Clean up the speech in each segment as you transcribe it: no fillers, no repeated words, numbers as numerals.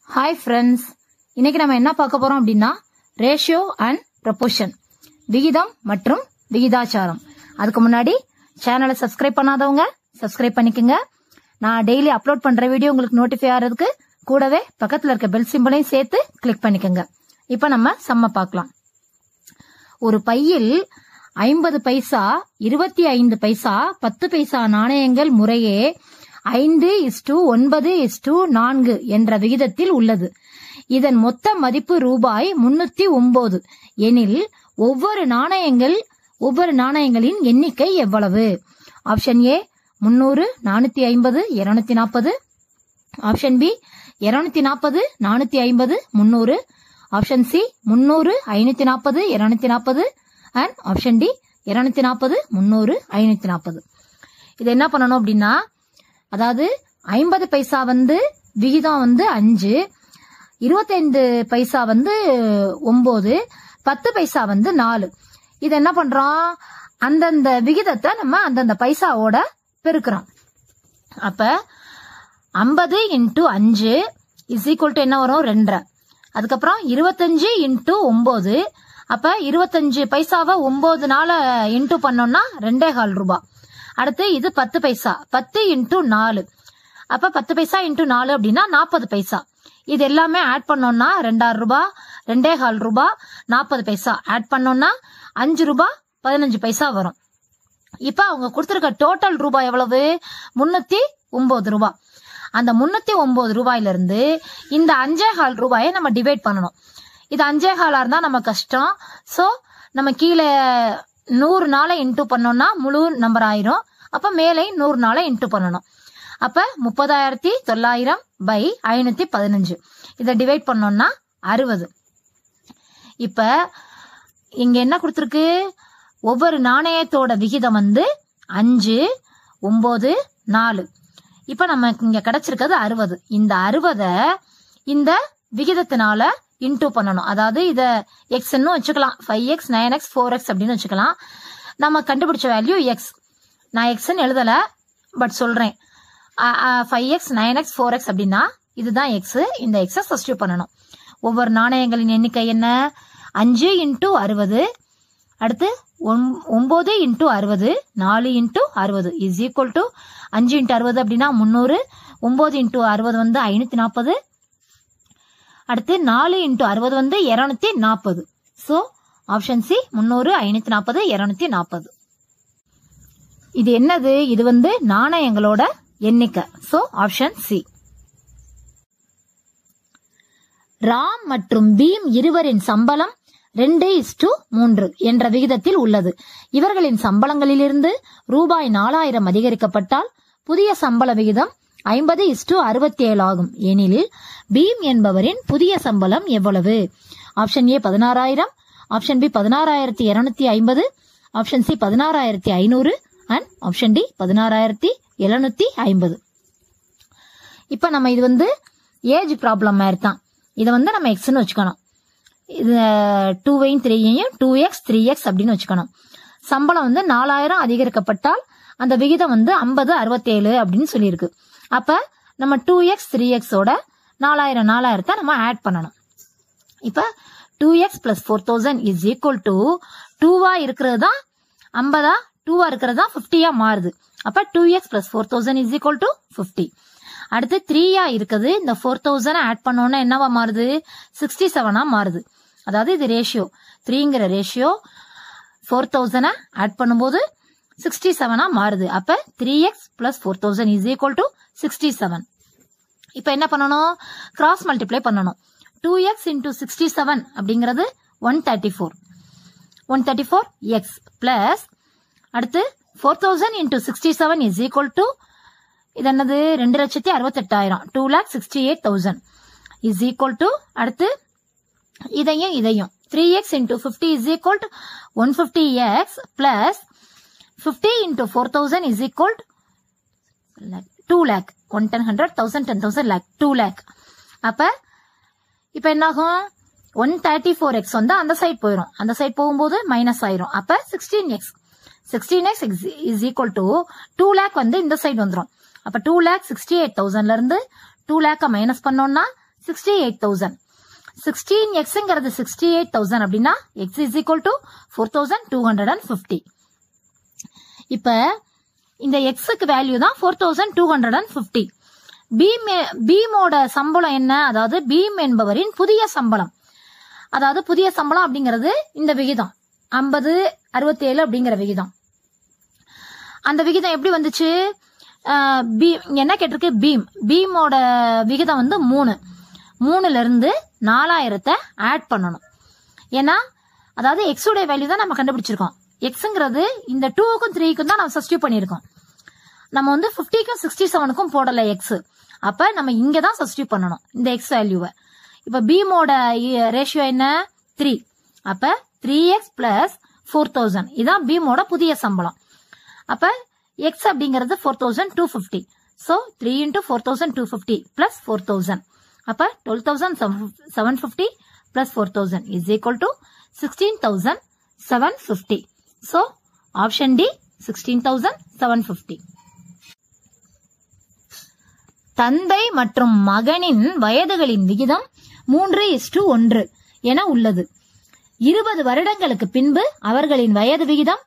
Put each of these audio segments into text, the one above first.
Hi friends, இன்னைக்கு நம்ம என்ன பார்க்க போறோம் அப்படின்னா ரேஷியோ அண்ட் ப்ரொபோர்ஷன், விகிதம் மற்றும் விகிதாச்சாரம். அதுக்கு முன்னாடி சேனலை சப்ஸ்கிரைப் பண்ணாதவங்க சப்ஸ்கிரைப் பண்ணிக்கோங்க. நான் டெய்லி அப்லோட் பண்ற வீடியோ உங்களுக்கு நோட்டிஃபை ஆகிறதுக்கு கூடவே பக்கத்துல இருக்க பெல் சிம்பலையும் சேர்த்து கிளிக் பண்ணிக்கோங்க. இப்ப நம்ம சம்ம பார்க்கலாம். ஒரு பையில் 50 பைசா, 25 பைசா, 10 பைசா நாணயங்கள் முறையே 5:9:4 என்ற விகிதத்தில் உள்ளது. இதன் மொத்த மதிப்பு ரூபாய் 309 எனில் ஒவ்வொரு நாணயங்களின் எண்ணிக்கை எவ்வளவு? Option A 300, 450, 240. Option B 240, 450, 300. Option C 300, 540, 240 and option D 240, 300, 540. இது என்ன பண்ணணும் அப்படின்னா, அதாவது 50 பைசா விகிதம் 5, 25 பைசா 9, 10 பைசா 4. இது என்ன பண்றோம், அந்தந்த விகிதத்தை நம்ம அந்தந்த பைசாவோட பெருக்கிறோம். அப்ப 50 × 5 இஸ் ஈக்குவல் டு என்ன வரும், 2. அதுக்கப்புறம் 25 × 9, அப்ப 25 பைசாவை 9 இன்டூ பண்ணோம்னா 2.25 ரூபாய். அடுத்து இது 10 பைசா, 10 × 4, அப்ப 10 பைசா × 4 அப்படின்னா 40 பைசா. இது எல்லாமே ஆட் பண்ணோம்னா 2.5 ரூபாய், 2.25 ரூபாய், 40 பைசா ஆட் பண்ணோம்னா 5 ரூபாய் 15 பைசா வரும். இப்ப அவங்க கொடுத்திருக்க டோட்டல் ரூபாய் எவ்வளவு, 309 ரூபாய். அந்த 309 ரூபாயில இருந்து இந்த 5.25 ரூபாயை நம்ம டிவைட் பண்ணணும். இது 5.25 இருந்தா நம்ம கஷ்டம். சோ நம்ம கீழே 100 இன்டூ பண்ணோம்னா முழு நம்பர் ஆயிரும். அப்ப மேலே 100 இன்டூ பண்ணணும். அப்ப 30,900 பை 515. இதை டிவைட் பண்ணோம்னா 60. இப்ப இங்க என்ன கொடுத்திருக்கு, ஒவ்வொரு நாணயத்தோட விகிதம் 5, 9, 4. இப்ப நமக்கு இங்க கிடைச்சிருக்கிறது 60. இந்த 60 இந்த விகிதத்தினால இன்டூ பண்ணணும். அதாவது இத எக்ஸ்ன்னு வச்சுக்கலாம், 5x, 9x, 4x அப்படின்னு வச்சுக்கலாம். நம்ம கண்டுபிடிச்ச வேல்யூ எக்ஸ். நான் எக்ஸ்ன்னு எழுதல, பட் சொல்றேன். 5x, 9x, 4x அப்படின்னா இதுதான் எக்ஸ். இந்த எக்ஸை சப்ஸ்டிட்யூட் பண்ணணும். ஒவ்வொரு நாணயங்களின் எண்ணிக்கை என்ன, 5 × 60, அடுத்து 9 × 60, 4 × 60 இஸ் ஈக்குவல் டு 5 × 60 அப்படின்னா 300, 9 × 60 540, அடுத்து 4 × 60 240. So option C 300, 540, 240. இது என்னது, இது நாணயங்களோட எண்ணிக்கை. So option C. ராம் மற்றும் பீம் இருவரின் சம்பளம் 2:3 என்ற விகிதத்தில் உள்ளது. இவர்களின் சம்பளங்களிலிருந்து ரூபாய் 4000 அதிகரிக்கப்பட்டால் புதிய சம்பள விகிதம் 50:67 ஆகும். எனில் பீம் என்பவரின் புதிய சம்பளம் எவ்வளவு? Option A 16,000, option B 16,250, option C 16,500 and option D 16,750. இப்ப நம்ம இது ஏஜ் ப்ராப்ளம் மாதிரி தான். இதை நம்ம எக்ஸ்ன்னு வச்சுக்கணும். இது 2வையும் 3ஐயும் 2x 3x அப்படின்னு வச்சுக்கணும். சம்பளம் 4000 அதிகரிக்கப்பட்டால் அந்த விகிதம் 50:67 அப்படின்னு சொல்லியிருக்கு. அப்ப நம்ம 2x 3x ஓட 4000 நம்ம ஆட் பண்ணணும். இப்ப 2x + 4000 இஸ் ஈக்குவல் டு 2வா இருக்கிறது தான் 50, 2வா இருக்கிறது தான் 50 மாறுது. அப்ப 2x + 4000 இஸ் ஈக்குவல் டு 50. அடுத்து 3 இருக்குது. இந்த 4000 ஆட் பண்ணோம்னா என்னவா மாறுது, 67 மாறுது. அதாவது இது ரேஷியோ, 3ங்கிற ரேஷியோ 4000 ஆட் பண்ணும்போது 67 மாறுது. அப்ப 3x + 4000 இஸ் ஈக்குவல் டு 67. இப்ப என்ன பண்ணணும், கிராஸ் மல்டிப்ளை பண்ணணும். 2x × 67 அப்படிங்கிறது 134, 134x பிளஸ் அடுத்து 4000 × 67 இஸ் ஈக்குவல் டு இது என்னது, 2,68,000, 2,68,000 இஸ் ஈக்குவல் டு அடுத்து இதையும் 3x × 50 is equal to 150x plus 50 × 4000 is equal to 2 lakh, 110, 100, 1000, 10,000, lakh, 2 lakh. அப்ப இப்ப என்னாகும், 134x அந்த சைட் போயிடும். அந்த சைட் போகும்போது மைனஸ் ஆயிரும். அப்ப 16x is equal to 2 lakh இந்த சைடு வந்துடும். அப்ப 2,68,000 இருந்து 2 lakh மைனஸ் பண்ணோம்னா 68,000. 16xங்கிறது 68,000 அப்படின்னா x is equal to 4,250. இப்ப இந்த xக்கு வேல்யூ தான் 4,250. பீமோட சம்பளம் என்ன? அதாவது பீம் என்பவரின் புதிய சம்பளம். அதாவது புதிய சம்பளம் அப்படிங்கிறது இந்த விகிதம் 50/67 அப்படிங்கிற விகிதம். அந்த விகிதம் எப்படி வந்துச்சு? என்ன கேட்டிருக்கு? பீமோட விகிதம் வந்து 3ல இருந்து 4000 ஆட் பண்ணணும். ஏன்னா அதாவது எக்ஸ் உடைய வேல்யூ தான் நம்ம கண்டுபிடிச்சிருக்கோம். எக்ஸ்ங்கிறது இந்த 2க்கும் 3க்கும் தான் நம்ம சப்ஸ்டிட்யூட் பண்ணிருக்கோம். நம்ம வந்து 50க்கும் 67க்கும் போடல எக்ஸ். அப்ப நம்ம இங்க தான் சப்ஸ்டிட்யூட் பண்ணணும் இந்த எக்ஸ் வேல்யூவை. இப்ப பீமோட ரேஷியோ என்ன? 3. அப்ப 3x பிளஸ் 4,000 இதான் பீமோட புதிய சம்பளம். அப்ப எக்ஸ் அப்படிங்கிறது 4,250. சோ 3 into 4,250 பிளஸ் 4,000. அப்ப 12,750 plus 4,000 is equal to 16,750. So option D 16,750. தந்தை மற்றும் மகனின் வயதுகளின் விகிதம் 3:1 என உள்ளது. 20 வருடங்களுக்கு பின்பு அவர்களின் வயது விகிதம்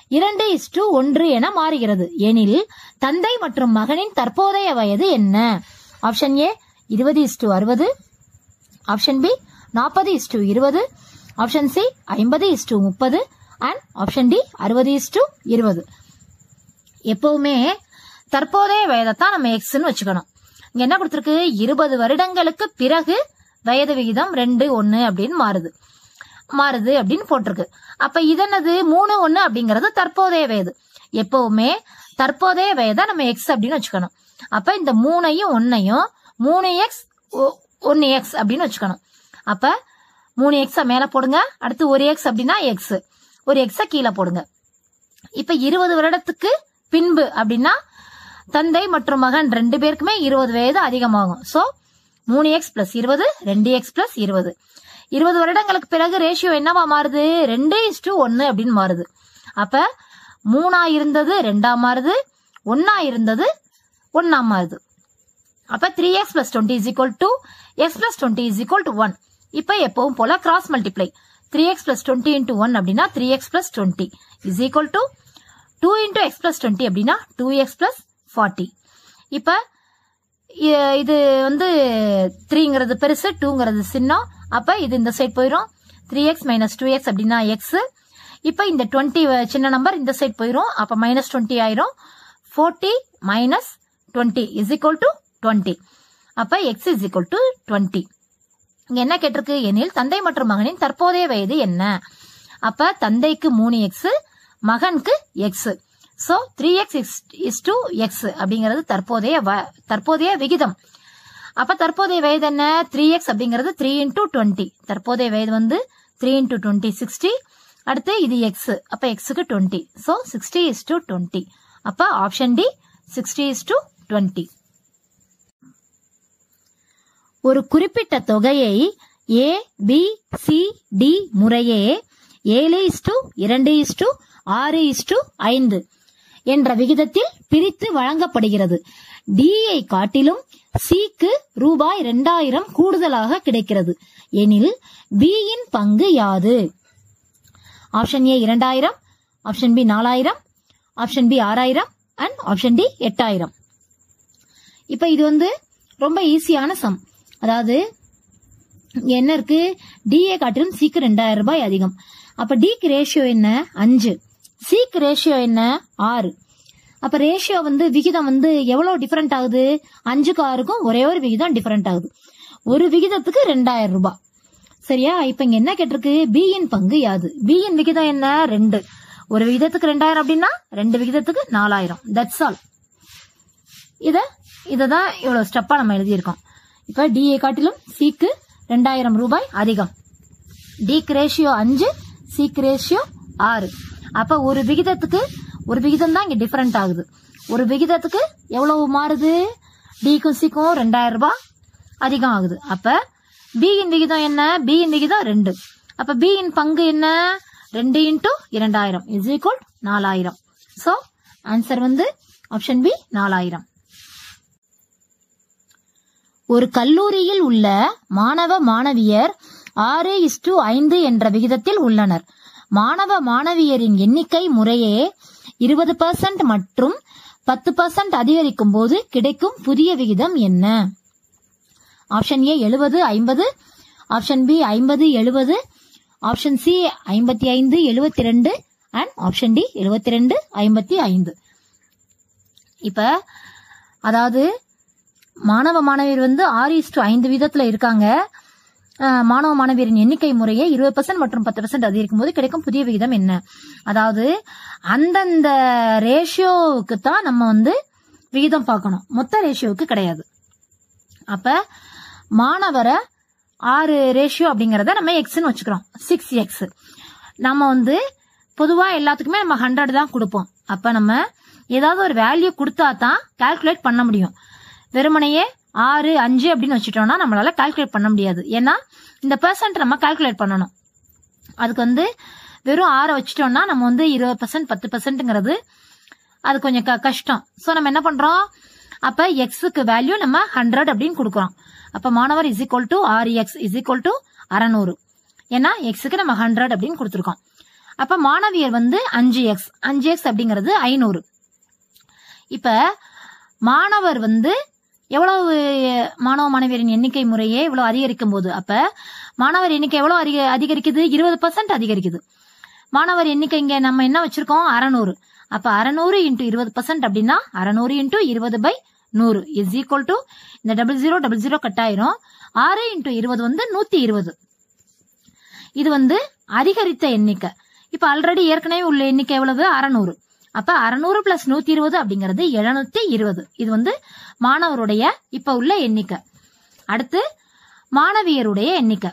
2:1 என மாறுகிறது எனில் தந்தை மற்றும் மகனின் தற்போதைய வயது என்ன? Option A 20:60, option B 40:20, option C 50:30 and option D 60:20. எப்பவுமே தற்போதைய வயதைத்தான் நம்ம எக்ஸ்ன்னு வச்சுக்கணும். இங்க என்ன கொடுத்திருக்கு? 20 வருடங்களுக்கு பிறகு வயது விகிதம் 2:1 அப்படின்னு மாறுது அப்படின்னு போட்டிருக்கு. அப்ப இதனது 3:1 அப்படிங்கறது தற்போதைய வயது. எப்பவுமே தற்போதைய வயதை நம்ம எக்ஸ் அப்படின்னு வச்சுக்கணும். அப்ப இந்த 3ஐயும் 1ஐயும் 3x 1x அப்படின்னு வச்சுக்கணும். அப்ப 3x மேல போடுங்க. அடுத்து 1x அப்படின்னா எக்ஸ், ஒரு எக்ஸ கீழே போடுங்க. இப்ப 20 வருடத்துக்கு பின்பு அப்படின்னா தந்தை மற்றும் மகன் 2 பேருக்குமே 20 வயது அதிகமாகும். So 3x plus 20 2x plus 20. 20 வருடங்களுக்கு பிறகு ரேஷியோ என்னவா மாறுது? 2:1 அப்படின்னு மாறுது. அப்ப 3 இருந்தது 2 மாறுது, 1 இருந்தது 1 மாறுது. அப்ப 3x plus 20 is equal to x plus 20 is equal to 1. இப்ப எப்பவும் போல cross multiply. 3x plus 20 into 1 அப்படின்னா 3x plus 20 is equal to 2 into x plus 20 அப்படின்னா 2x plus 40. இப்ப இது வந்து 3ங்கிறது பெருசு, 2ங்கிறது சின்னம். அப்ப இது இந்த சைடு போயிரும். 3x minus 2x அப்படின்னா x. இப்ப இந்த 20 சின்ன நம்பர் இந்த சைடு போயிரும். அப்ப minus 20 ஆயிரும். 40 minus 20 is equal to 20. அப்ப x is equal to 20. இங்க என்ன கேட்டிருக்கு? எனில் தந்தை மற்றும் மகனின் தற்போதைய வயது என்ன? அப்ப தந்தைக்கு 3x, மகனுக்கு x. So 3x is to x அப்படிங்கிறது தற்போதைய விகிதம். அப்ப தற்போதைய வயது என்ன? 3x அப்படிங்கிறது 3 into 20. தற்போதைய வயது வந்து 3 into 20 60. அடுத்து இது x. அப்ப xக்கு 20. So 60 is to 20. அப்ப ஆப்ஷன் டி 60 is to 20. ஒரு குறிப்பிட்ட தொகையை A, B, C, D முறையே 7:2:6:5 என்ற விகிதத்தில் பிரித்து வழங்கப்படுகிறது. D ஐ காட்டிலும் Cக்கு ரூபாய் 2000 கூடுதலாக கிடைக்கிறது எனில் B இன் பங்கு யாது? Option A 2000, option B 4000, option B 6000 and option D 8000. இப்ப இது வந்து ரொம்ப ஈஸியான சம். அதாவது என்ன இருக்கு? டிஏ காட்டிலும் சிக்கு 2000 ரூபாய் அதிகம். அப்ப டிக்கு ரேஷியோ என்ன? 5. சிக்கு ரேஷியோ என்ன? 6. அப்ப ரேஷியோ வந்து விகிதம் வந்து எவ்வளவு டிஃபரெண்ட் ஆகுது? 5க்கும் 6க்கும் ஒரே ஒரு விகிதம் டிஃபரெண்ட் ஆகுது. ஒரு விகிதத்துக்கு 2000 ரூபாய். சரியா? இப்ப இங்க என்ன கேட்டிருக்கு? பி இன் பங்கு யாது? பி இன் விகிதம் என்ன? 2. ஒரு விகிதத்துக்கு 2000 அப்படின்னா 2 விகிதத்துக்கு 4000. That's all. இததான் இவ்வளவு ஸ்டெப்பா நம்ம எழுதியிருக்கோம். இப்ப டிஏ காட்டிலும் சிக்கு 2000 ரூபாய் அதிகம். டிக்கு ரேஷியோ 5, சிக்கு ரேஷியோ 6. அப்ப ஒரு விகிதம் தான் இங்க டிஃபரெண்ட் ஆகுது. ஒரு விகிதத்துக்கு எவ்வளவு மாறுது? டிக்கும் சிக்கும் 2000 ரூபாய் அதிகம் ஆகுது. அப்ப பி இன் விகிதம் என்ன? பி இன் விகிதம் 2. அப்ப பி இன் பங்கு என்ன? 2 into 2000 is equal 4000. So answer வந்து ஆப்ஷன் பி 4000. ஒரு கல்லூரியில் உள்ள மாணவ மாணவியர் 6:5 என்ற விகிதத்தில் உள்ளனர். மாணவ மாணவியரின் எண்ணிக்கை முறையே 20% மற்றும் 10% அதிகரிக்கும் போது கிடைக்கும் புதிய விகிதம் என்ன? Option A 70-50, option B 50-70, option C 55-72 and option D 72-55. இப்ப அதாவது மாணவ மாணவியர் 6:5 வீதத்துல இருக்காங்க. மாணவ மாணவியரின் எண்ணிக்கை முறையே 20% மற்றும் 10% அதிகரிக்கும் போது கிடைக்கும் புதிய விகிதம் என்ன? அதாவது அந்தந்த ரேஷியோவுக்கு தான் நம்ம விகிதம் பார்க்கணும், மொத்த ரேஷியோவுக்கு கிடையாது. அப்ப மாணவரை 6 ரேஷியோ அப்படிங்கறத நம்ம எக்ஸ்ன்னு வச்சுக்கிறோம். 6x நம்ம பொதுவா எல்லாத்துக்குமே நம்ம 100 தான் கொடுப்போம். அப்ப நம்ம ஏதாவது ஒரு வேல்யூ கொடுத்தா தான் கால்குலேட் பண்ண முடியும். வெறுமனையே 6, 5 அப்படின்னு வச்சுட்டோம்னா நம்மளால கால்குலேட் பண்ண முடியாது. ஏன்னா இந்த பெர்சன்ட் நம்ம கால்குலேட் பண்ணணும். அதுக்கு வெறும் 6 வச்சுட்டோம்னா நம்ம 20%, 10%ங்கிறது அது கொஞ்சம் கஷ்டம். சோ நம்ம என்ன பண்றோம், அப்ப எக்ஸுக்கு வேல்யூ நம்ம 100 அப்படின்னு கொடுக்குறோம். அப்ப மாணவர் is equal to 6x is equal to 600. ஏன்னா எக்ஸுக்கு நம்ம 100 அப்படின்னு கொடுத்துருக்கோம். அப்ப மாணவியர் 5x அப்படிங்கிறது 500. இப்ப மாணவர் எவ்வளவு மாணவ மாணவியரின் எண்ணிக்கை முறையே இவ்வளவு அதிகரிக்கும் போது, அப்ப மாணவர் எண்ணிக்கை எவ்வளவு அதிகரிக்குது? 20% அதிகரிக்குது. மாணவர் எண்ணிக்கை இங்க நம்ம என்ன வச்சிருக்கோம்? 600. அப்ப 600 × 20% அப்படின்னா 600 × 20/100 இஸ் ஈக்குவல் டு இந்த 0000 கட் ஆயிரும். 6 × 20 120. இது அதிகரித்த எண்ணிக்கை. இப்ப ஆல்ரெடி ஏற்கனவே உள்ள எண்ணிக்கை எவ்வளவு? 600. அப்ப 600 + 120 அப்படிங்கிறது 720. இது மாணவருடைய இப்ப உள்ள எண்ணிக்கை. அடுத்து மாணவியருடைய எண்ணிக்கை.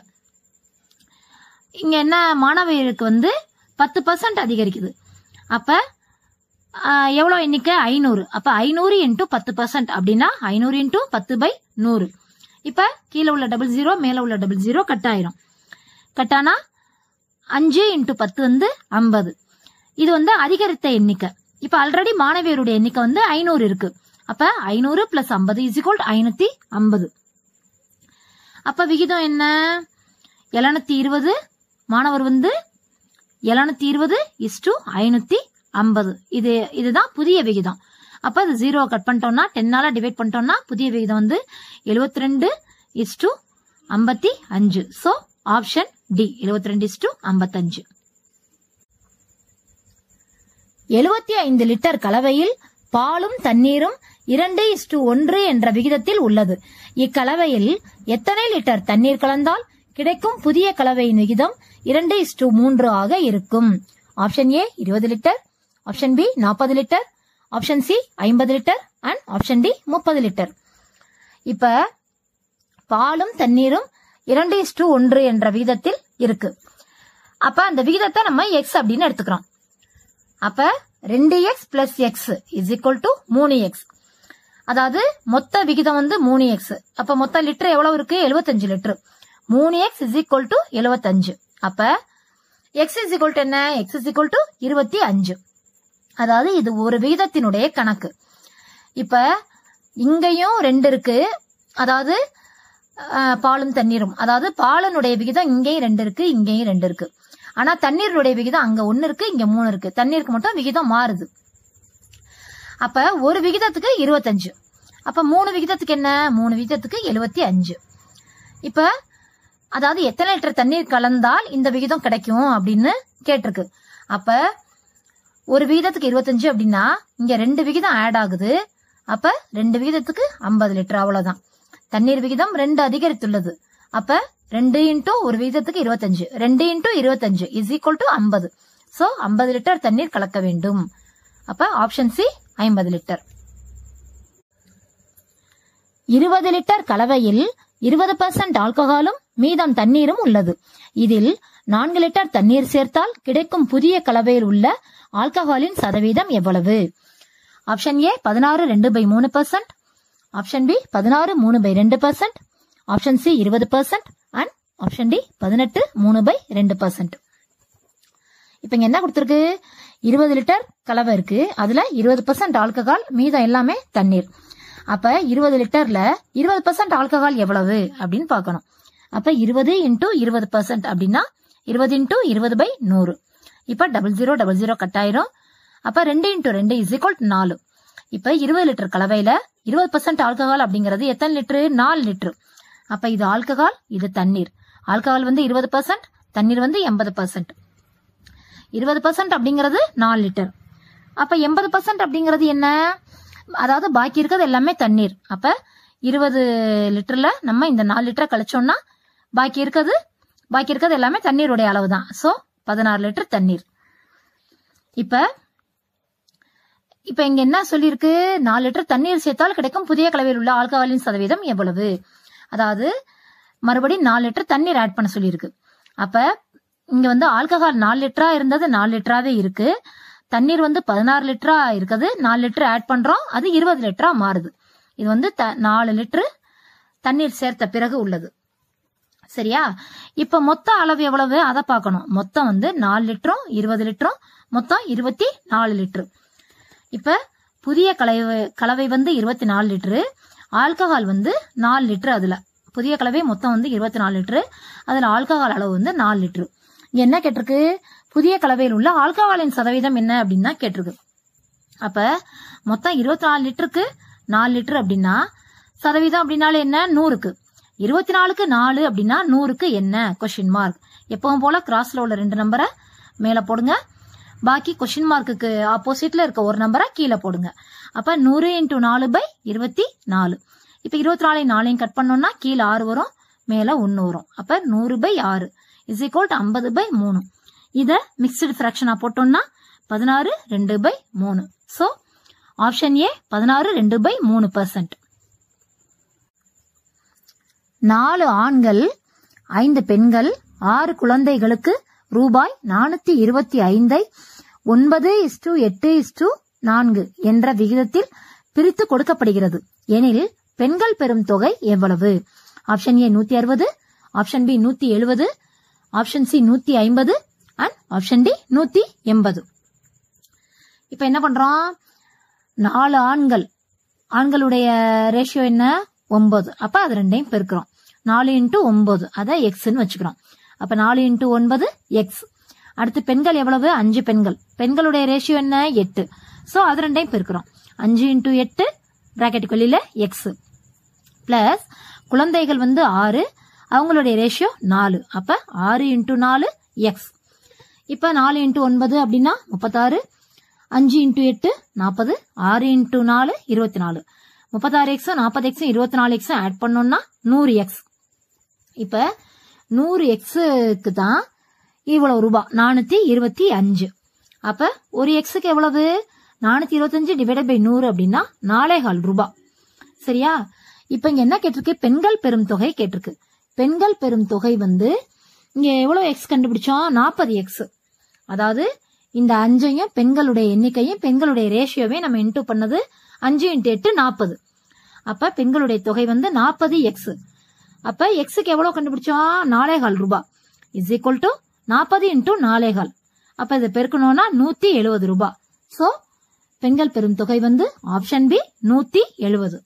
இங்க என்ன, மாணவியருக்கு 10% அதிகரிக்குது. அப்ப எவ்வளவு எண்ணிக்கை? 500. அப்ப 500 × 10% அப்படின்னா 500 × 10/100. இப்ப கீழே உள்ள 00 மேல உள்ள 00 கட் ஆயிரும். கட்டானா 5 × 10 50. இது அதிகரித்த எண்ணிக்கை. இப்ப ஆல்ரெடி மாணவியருடைய எண்ணிக்கை 500 இருக்கு. அப்ப 500 + 50 இஸ் ஈக்குவல் டு 550. அப்ப விகிதம் என்ன? 720. மாணவர் 720:550. இதுதான் புதிய விகிதம். அப்ப அது 0 கட் பண்ணிட்டோம்னா 10ஆல டிவைட் பண்ணிட்டோம்னா புதிய விகிதம் 72:55. So option D 72:55. 75 லிட்டர் கலவையில் பாலும் தண்ணீரும் 2:1 என்ற விகிதத்தில் உள்ளது. இக்கலவையில் எத்தனை லிட்டர் தண்ணீர் கலந்தால் கிடைக்கும் புதிய கலவையின் விகிதம் 2:3 ஆக இருக்கும்? Option A 20 litre, option B 40 litre, option C 50 litre and option D 30 litre. இப்ப பாலும் தண்ணீரும் 2:1 என்ற விகிதத்தில் இருக்கு. அப்ப அந்த விகிதத்தை நம்ம எக்ஸ் அப்படின்னு எடுத்துக்கிறோம். அப்ப 2x + x is equal to 3x. அதாவது மொத்த விகிதம் 3x. அப்ப மொத்த லிட்டர் எவ்வளவு இருக்கு? 75 litre. 3x is equal to 75. அப்ப x இஸ் ஈக்குவல் டு என்ன? x is equal to 25. அதாவது இது ஒரு விகிதத்தினுடைய கணக்கு. இப்ப இங்கேயும் 2 இருக்கு. அதாவது பாலும் தண்ணீரும், அதாவது பாலனுடைய விகிதம் இங்கேயும் 2 இருக்கு, இங்கேயும் 2 இருக்கு. ஆனா தண்ணீருடைய விகிதம் அங்க 1 இருக்கு, இங்க 3 இருக்கு. தண்ணீருக்கு மட்டும் விகிதம் மாறுது. அப்ப ஒரு விகிதத்துக்கு 25. அப்ப 3 விகிதத்துக்கு என்ன? 3 விகிதத்துக்கு 75. இப்ப அதாவது எத்தனை லிட்டர் தண்ணீர் கலந்தால் இந்த விகிதம் கிடைக்கும் அப்படின்னு கேட்டிருக்கு. அப்ப ஒரு விகிதத்துக்கு 25 அப்படின்னா இங்க 2 விகிதம் ஆட் ஆகுது. அப்ப 2 விகிதத்துக்கு 50 லிட்டர், அவ்வளவுதான். தண்ணீர் விகிதம் 2 அதிகரித்துள்ளது. அப்ப 2 × ஒரு விகிதத்துக்கு 25, 2 × 25 is equal to 50. So 50 litre தண்ணீர் கலக்க வேண்டும். அப்ப ஆப்ஷன் சி 50 லிட்டர். 20 லிட்டர் கலவையில் 20% ஆல்கஹாலும் மீதம் தண்ணீரும் உள்ளது. இதில் 4 லிட்டர் தண்ணீர் சேர்த்தால் கிடைக்கும் புதிய கலவையில் உள்ள ஆல்கஹாலின் சதவீதம் எவ்வளவு? Option A 16 2/3%, option B 16 3/2%, option C 20% and option D 18 3/2%. இப்ப இங்க என்ன கொடுத்திருக்கு? 20 லிட்டர் கலவை இருக்கு. அதுல 20% ஆல்கஹால், மீதம் எல்லாமே தண்ணீர். அப்ப 20 லிட்டர்ல 20% ஆல்கஹால் எவ்வளவு அப்படின்னு பார்க்கணும். அப்ப 20 × 20% அப்படின்னா 20 × 20/100. இப்ப 0000 கட் ஆயிரும். அப்ப 2 × 2 = 4. இப்ப 20 லிட்டர் கலவையில 20% ஆல்கஹால் அப்படிங்கிறது எத்தனை லிட்டரு? 4 லிட்டர். அப்ப இது ஆல்கஹால், இது தண்ணீர். ஆல்கஹால் வந்து 20%, தண்ணீர் வந்து 80%. 20% அப்படிங்கிறது 4 லிட்டர். அப்ப 80% அப்படிங்கிறது என்ன? அதாவது பாக்கி இருக்கிறது எல்லாமே தண்ணீர். அப்ப 20 லிட்டர்ல நம்ம இந்த 4 லிட்டரை கழிச்சோம்னா பாக்கி இருக்கிறது எல்லாமே தண்ணீருடைய அளவு தான். சோ 16 லிட்டர் தண்ணீர். இப்ப இங்க என்ன சொல்லிருக்கு? 4 லிட்டர் தண்ணீர் சேர்த்தால் கிடைக்கும் புதிய கலவையில் உள்ள ஆல்கஹாலின் சதவீதம் எவ்வளவு? அதாவது மறுபடியும் 4 லிட்டர் தண்ணீர் ஆட் பண்ண சொல்லியிருக்கு. அப்ப இங்க வந்து ஆல்கஹால் 4 லிட்டரா இருந்தது 4 லிட்டராவே இருக்கு. தண்ணீர் வந்து 16 லிட்டரா இருக்குது. 4 லிட்டர் ஆட் பண்றோம், அது 20 லிட்டரா மாறுது. இது வந்து 4 லிட்டர் தண்ணீர் சேர்த்த பிறகு உள்ளது. சரியா? இப்ப மொத்த அளவு எவ்வளவு அதை பார்க்கணும். மொத்தம் வந்து 4 லிட்டரும் 20 லிட்டரும் மொத்தம் 24 லிட்டர். இப்ப புதிய கலவை வந்து 24 லிட்டரு, ஆல்கஹால் வந்து 4 லிட்டர். அதுல புதிய கலவை மொத்தம் வந்து 24 லிட்டரு, அதுல ஆல்கஹால் அளவு வந்து 4 லிட்டரு. இங்க என்ன கேட்டிருக்கு? புதிய கலவையில் உள்ள ஆல்கஹாலின் சதவீதம் என்ன அப்படின்னு தான் கேட்டிருக்கு. அப்ப மொத்தம் 24 லிட்டருக்கு 4 லிட்டர் அப்படின்னா சதவீதம் அப்படின்னால என்ன? 100க்கு. 24க்கு 4 அப்படின்னா 100க்கு என்ன? Question mark. எப்பவும் போல கிராஸ்ல உள்ள 2 நம்பரை மேல போடுங்க, பாக்கி கொஸ்டின் மார்க்குக்கு ஆப்போசிட்ல இருக்க ஒரு நம்பரை கீழே போடுங்க. அப்ப 100 × 4/24. இப்ப 24 4 கட் பண்ணோம்னா கீழே 6 வரும், மேல 1 வரும். அப்ப 100/6 = 50/3. இத மிக்ஸ்டு ஃபிராக்ஷனா போட்டோம்னா 16 2/3. So option A 16 2/3%. 4 ஆண்கள் 5 பெண்கள் 6 குழந்தைகளுக்கு ரூபாய் 425 9:8:4 என்ற விகிதத்தில் பிரித்து கொடுக்கப்படுகிறது எனில் பெண்கள் பெறும் தொகை எவ்வளவு? Option A 160, option B 170, option C 150 and option D 180. இப்ப என்ன பண்றோம்? 4 ஆண்களுடைய ரேஷியோ என்ன? 9. அப்ப அது ரெண்டையும் பெருக்கிறோம். 4 × 9 அதை எக்ஸ்ன்னு வச்சுக்கிறோம். அப்ப 4 × 9 எக்ஸ். அடுத்து பெண்கள் எவ்வளவு? 5 பெண்கள். பெண்களுடைய ரேஷியோ என்ன? 8. சோ அது ரெண்டையும் பெருக்கிறோம். 5 × 8 பிராக்கெட்டுக்கு வெளியில எக்ஸ் பிளஸ் குழந்தைகள் வந்து 6, அவங்களுடைய ரேஷியோ 4. அப்ப 6 × 4 எக்ஸ். இப்ப 4 × 9 அப்படின்னா 36, 5 × 8 40, 6 × 4 24. 36x 40x 24x ஆட் பண்ணோம்னா 100x. இப்ப 100xக்கு தான் இவ்வளவு ரூபாய் 425. அப்ப ஒரு எக்ஸுக்கு எவ்வளவு? 425 ÷ 100 அப்படின்னா 4.25 ரூபாய். சரியா? இப்ப இங்க என்ன கேட்டிருக்கு? பெண்கள் பெறும் தொகை கேட்டிருக்கு. பெண்கள் பெறும் தொகை வந்து இங்க எவ்வளவு எக்ஸ் கண்டுபிடிச்சோம்? 40x. அதாவது இந்த 5ஐயும் பெண்களுடைய எண்ணிக்கையும் பெண்களுடைய ரேஷியோவையும் நம்ம இன்டூ பண்ணது 5 × 8 40. அப்ப பெண்களுடைய தொகை வந்து 40x. அப்ப எக்ஸுக்கு எவ்வளவு கண்டுபிடிச்சோம்? 4.25 ரூபாய் = 40 × 4.25. அப்ப இதை பெருக்கணும்னா 170 ரூபாய். சோ பெண்கள் பெறும் தொகை வந்து ஆப்ஷன் பி 170.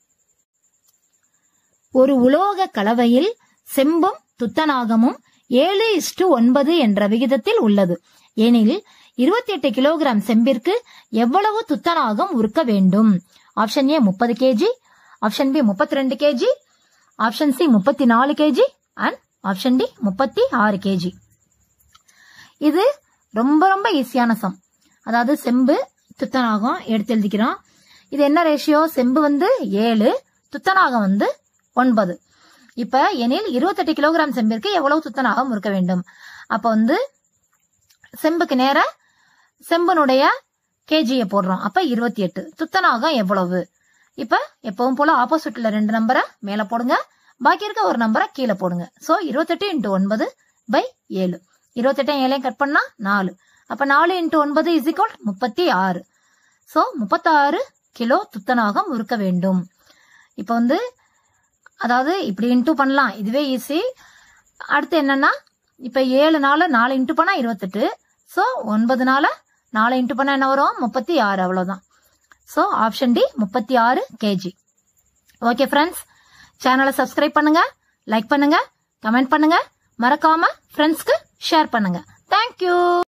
ஒரு உலோக கலவையில் செம்பும் துத்தநாகமும் 7:9 என்ற விகிதத்தில் உள்ளது எனில் 28 கிலோகிராம் செம்பிற்கு எவ்வளவு துத்தநாகம் உருக்க வேண்டும்? Option A 30 kg, option B 32 kg, option C 34 kg and option D 36 kg. இது ரொம்ப ரொம்ப ஈஸியான சம். அதாவது செம்பு துத்தநாகம் எடுத்து எழுதிக்கிறோம். இது என்ன ரேஷியோ? செம்பு வந்து 7, துத்தநாகம் வந்து 9. இப்ப எனில் 28 கிலோகிராம் செம்பிற்கு எவ்வளவு துத்தநாகம் உருக்க வேண்டும்? அப்ப வந்து செம்புக்கு நேர செம்பனுடைய கேஜியை போடுறோம். அப்ப 28. துத்தநாகம் எவ்வளவு? இப்ப எப்பவும் போல ஆப்போசிட்ல 2 நம்பரை மேல போடுங்க, பாக்கி இருக்க ஒரு நம்பரை கீழே போடுங்க. சோ 28 × 9/7. 28 7 கட் பண்ணா 4. அப்ப 4 × 9 = 36. சோ 36 கிலோ துத்தநாகம் உருக்க வேண்டும். இப்ப வந்து அதாவது இப்படி இன்டூ பண்ணலாம், இதுவே ஈஸி. அடுத்து என்னன்னா, இப்ப 7 4 4 இன்டூ பண்ணா 28. சோ 9 4 4 இன்டூ பண்ணா என்ன வரும்? 36. அவ்வளவுதான். So option D 36 kg. Okay friends, சேனலை சப்ஸ்கிரைப் பண்ணுங்க, லைக் பண்ணுங்க, கமெண்ட் பண்ணுங்க, மறக்காம ஃப்ரெண்ட்ஸ்க்கு ஷேர் பண்ணுங்க. தேங்க்யூ.